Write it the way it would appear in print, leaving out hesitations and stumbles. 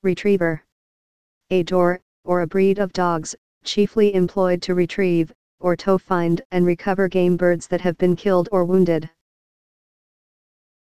Retriever. A DOR, or a breed of dogs, chiefly employed to retrieve, or to find and recover game birds that have been killed or wounded.